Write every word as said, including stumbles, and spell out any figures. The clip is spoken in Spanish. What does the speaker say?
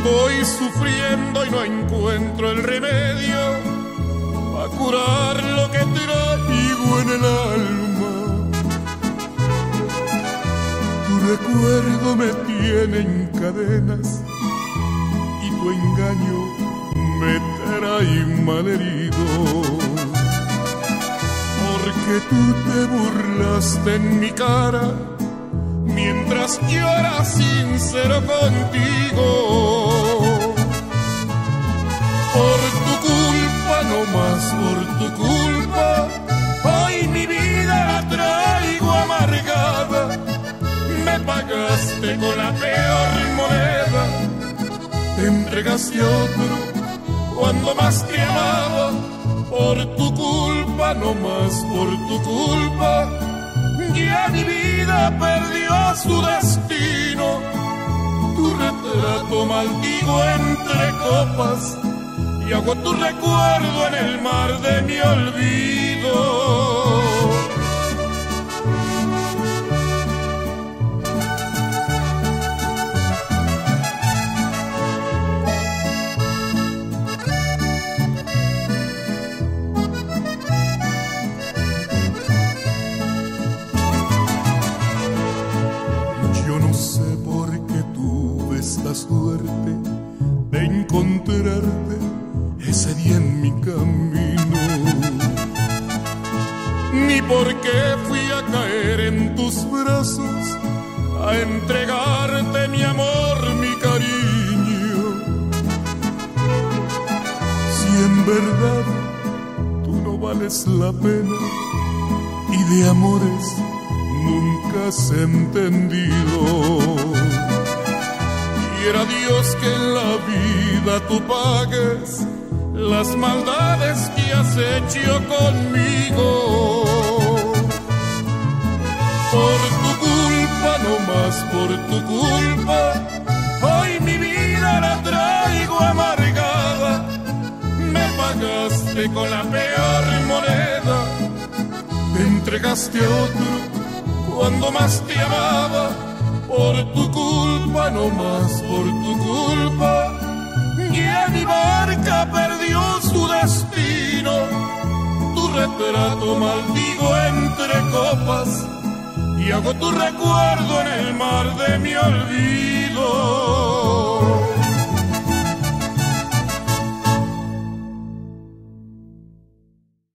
Voy sufriendo y no encuentro el remedio a curar lo que traigo en el alma. Tu recuerdo me tiene en cadenas y tu engaño me trae malherido. Porque tú te burlaste en mi cara mientras yo era sincero contigo. Por tu culpa, no más por tu culpa, hoy mi vida la traigo amargada. Me pagaste con la peor moneda, te entregaste a otro cuando más te amaba. Por tu culpa, no más por tu culpa, ya mi vida perdió su destino. Tu retrato maldigo entre copas y hago tu recuerdo en el mar de mi olvido. Suerte de encontrarte ese día en mi camino, ni por qué fui a caer en tus brazos a entregarte mi amor, mi cariño. Si en verdad tú no vales la pena y de amores nunca has entendido. Quiera Dios que en la vida tú pagues las maldades que has hecho conmigo. Por tu culpa, no más por tu culpa, hoy mi vida la traigo amargada. Me pagaste con la peor moneda, te entregaste a otro cuando más te amaba. Por tu culpa, no más por tu culpa, ya mi barca perdió su destino. Tu retrato maldigo entre copas y hago tu recuerdo en el mar de mi olvido.